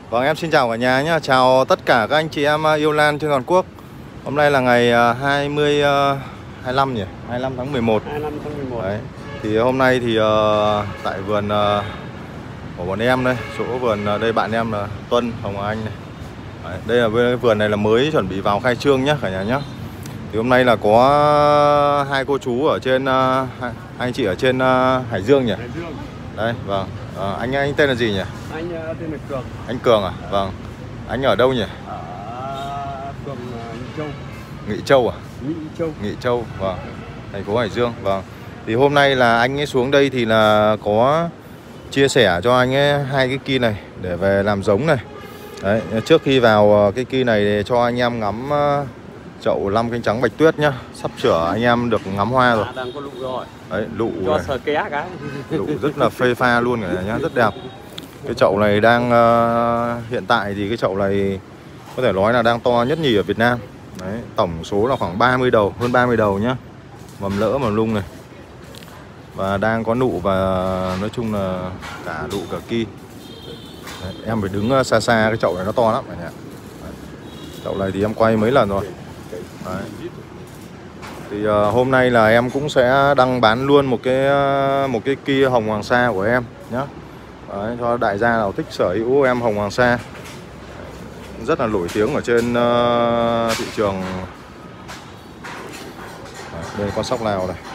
Vâng, em xin chào cả nhà nhé. Chào tất cả các anh chị em yêu lan trên toàn quốc. Hôm nay là ngày 25 nhỉ? 25 tháng 11. 25 tháng 11. Đấy. Thì hôm nay thì tại vườn của bọn em đây, chỗ vườn đây bạn em là Tuân, Hồng Anh này. Đấy, đây là cái vườn này là mới chuẩn bị vào khai trương nhé cả nhà nhé. Thì hôm nay là có hai cô chú ở trên anh chị ở trên Hải Dương nhỉ? Hải Dương. Đây, vâng. Anh tên là gì nhỉ? Anh tên là Cường. Anh Cường à? Vâng. Anh ở đâu nhỉ? Ở phường Nghị Châu. Nghị Châu à? Nghị Châu. Nghị Châu, vâng. Thành phố Hải Dương, vâng. Thì hôm nay là anh ấy xuống đây thì là có chia sẻ cho anh ấy hai cái ki này để về làm giống này. Đấy, trước khi vào cái ki này để cho anh em ngắm chậu 5 cánh trắng bạch tuyết nhá. Sắp sửa anh em được ngắm hoa rồi. Đang có lụ rồi. Đấy, lụ cho này. sờ ké cái. Lụ rất là phê pha luôn cả nhá, rất đẹp. Cái chậu này đang hiện tại thì cái chậu này có thể nói là đang to nhất nhì ở Việt Nam. Đấy, tổng số là khoảng 30 đầu, hơn 30 đầu nhá. Mầm lỡ mầm lung này. Và đang có nụ và nói chung là cả nụ cả ki. Đấy, em phải đứng xa xa, cái chậu này nó to lắm cả nhà. Đấy, chậu này thì em quay mấy lần rồi. Đấy. Thì hôm nay là em cũng sẽ đăng bán luôn một cái ki hồng Hoàng Sa của em nhá. Đấy, cho đại gia nào thích sở hữu em hồng Hoàng Sa. Rất là nổi tiếng ở trên thị trường. Đấy, đây con sóc Lào này.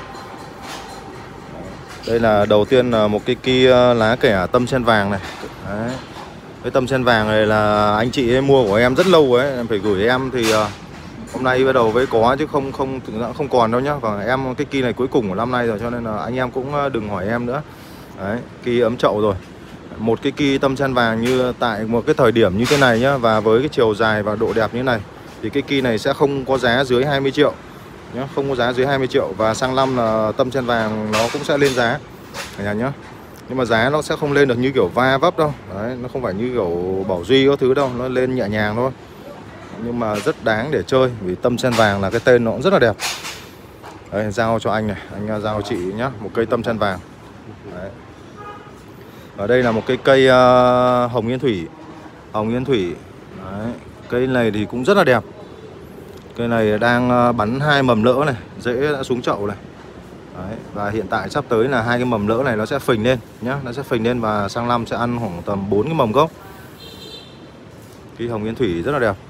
Đây là đầu tiên là một cái ki lá kẻ tâm sen vàng này. Đấy. Cái tâm sen vàng này là anh chị ấy mua của em rất lâu ấy, em phải gửi em thì hôm nay bắt đầu với có chứ không còn đâu nhá. Và em cái ki này cuối cùng của năm nay rồi cho nên là anh em cũng đừng hỏi em nữa. Đấy, ki ấm chậu rồi. Một cái ki tâm sen vàng như tại một cái thời điểm như thế này nhá, và với cái chiều dài và độ đẹp như thế này thì cái ki này sẽ không có giá dưới 20 triệu nhá, không có giá dưới 20 triệu. Và sang năm là tâm sen vàng nó cũng sẽ lên giá cả nhà nhá. Nhưng mà giá nó sẽ không lên được như kiểu va vấp đâu. Đấy, nó không phải như kiểu Bảo Duy có thứ đâu, nó lên nhẹ nhàng thôi. Nhưng mà rất đáng để chơi vì tâm sen vàng là cái tên nó cũng rất là đẹp. Đấy, giao cho anh này, anh giao chị nhá, một cây tâm sen vàng. Đấy. Ở đây là một cái cây hồng yên thủy. Hồng yên thủy. Đấy. Cây này thì cũng rất là đẹp. Cây này đang bắn hai mầm lỡ này, rễ đã xuống chậu này. Đấy. Và hiện tại sắp tới là hai cái mầm lỡ này nó sẽ phình lên nhá, nó sẽ phình lên và sang năm sẽ ăn khoảng tầm 4 cái mầm gốc. Cây hồng yên thủy rất là đẹp.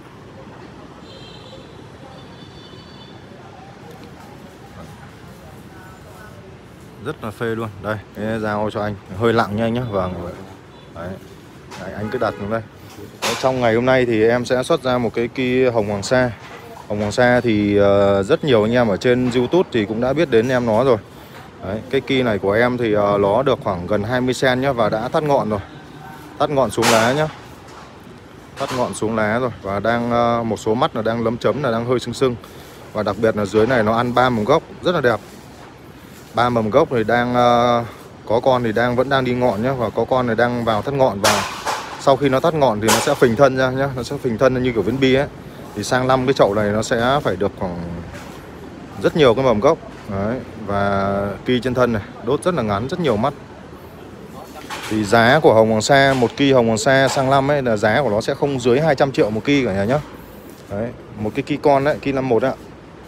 Rất là phê luôn. Đây, cái dao cho anh, hơi nặng nha anh nhé. Vâng. Đấy. Đấy, anh cứ đặt xuống đây. Đấy, trong ngày hôm nay thì em sẽ xuất ra một cái ki hồng Hoàng Sa. Hồng Hoàng Sa thì rất nhiều anh em ở trên YouTube thì cũng đã biết đến em nó rồi. Đấy, cái ki này của em thì nó được khoảng gần 20 cm nhá, và đã thắt ngọn rồi. Thắt ngọn xuống lá nhá. Thắt ngọn xuống lá rồi. Và đang một số mắt là đang lấm chấm, là đang hơi sưng sưng. Và đặc biệt là dưới này nó ăn 3 mầm gốc, rất là đẹp. 3 mầm gốc thì đang có con thì vẫn đang đi ngọn nhá, và có con này đang vào thắt ngọn. Và sau khi nó thắt ngọn thì nó sẽ phình thân ra nhá, nó sẽ phình thân như kiểu viên bi ấy. Thì sang năm cái chậu này nó sẽ phải được khoảng rất nhiều cái mầm gốc. Đấy. Và ki trên thân này đốt rất là ngắn, rất nhiều mắt. Thì giá của hồng Hoàng Sa, một ki hồng Hoàng Sa sang năm ấy là giá của nó sẽ không dưới 200 triệu một ki cả nhà nhá. Đấy, một cái ki con đấy, ki 51 ạ.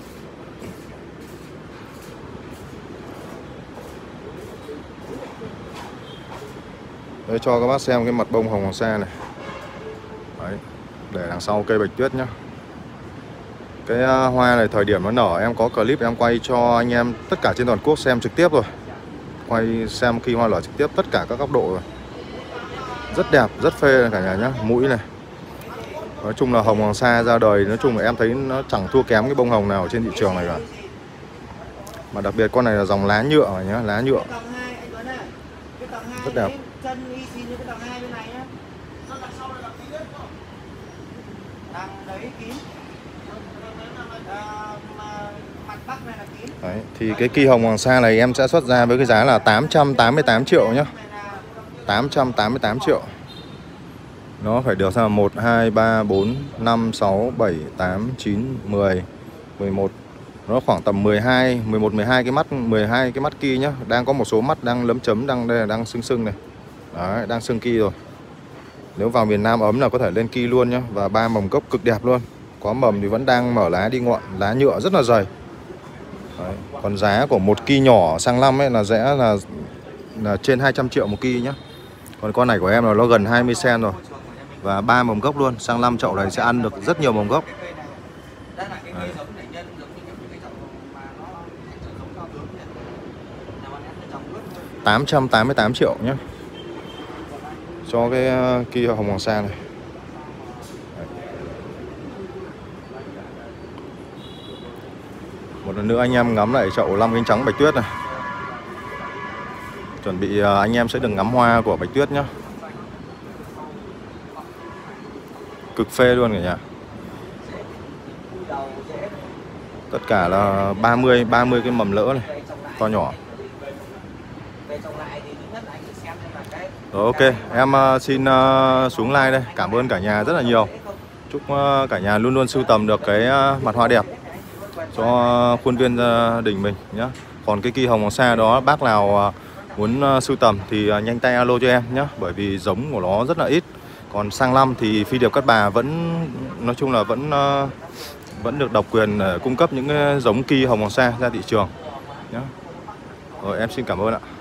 Đây, cho các bác xem cái mặt bông hồng Hoàng Sa này. Đấy, để đằng sau cây bạch tuyết nhá. Cái hoa này thời điểm nó nở em có clip em quay cho anh em tất cả trên toàn quốc xem trực tiếp rồi. Quay xem khi hoa nở trực tiếp tất cả các góc độ rồi. Rất đẹp, rất phê cả nhà nhá. Mũi này. Nói chung là hồng Hoàng Sa ra đời, nói chung là em thấy nó chẳng thua kém cái bông hồng nào trên thị trường này cả. Mà đặc biệt con này là dòng lá nhựa nhá, lá nhựa. Rất đẹp. Đấy, thì cái ki hồng Hoàng Sa này em sẽ xuất ra với cái giá là 888 triệu nhá. 888 triệu. Nó phải được ra 1, 2, 3, 4, 5, 6, 7, 8, 9, 10, 11. Nó khoảng tầm 12, 11, 12 cái mắt, 12 cái mắt ki nhá. Đang có một số mắt đang lấm chấm, đang đây là đang sưng sưng này. Đấy, đang sưng ki rồi. Nếu vào miền Nam ấm là có thể lên ki luôn nhá. Và 3 mầm gốc cực đẹp luôn. Có mầm thì vẫn đang mở lá đi ngọn, lá nhựa rất là dày. Đấy. Còn giá của một ki nhỏ sang năm ấy là sẽ là trên 200 triệu một ki nhá. Còn con này của em là nó gần 20 cm rồi. Và 3 mầm gốc luôn. Sang năm chậu này sẽ ăn được rất nhiều mầm gốc. Đấy. 888 triệu nhé, cho cái kia hồng hoàng sa này. Đấy. Một lần nữa anh em ngắm lại chậu long cánh trắng bạch tuyết này. Chuẩn bị anh em sẽ được ngắm hoa của bạch tuyết nhá. Cực phê luôn cả nhà. Tất cả là 30 cái mầm lỡ này, to nhỏ. Rồi, ok, em xin xuống like đây. Cảm ơn cả nhà rất là nhiều. Chúc cả nhà luôn luôn sưu tầm được cái mặt hoa đẹp cho khuôn viên gia đình mình nhé. Còn cái kỳ hồng hoàng sa đó bác nào muốn sưu tầm thì nhanh tay alo cho em nhé. Bởi vì giống của nó rất là ít. Còn sang năm thì Phi Điệp Cát Bà vẫn, nói chung là vẫn được độc quyền để cung cấp những giống kỳ hồng hoàng sa ra thị trường nhé. Rồi em xin cảm ơn ạ.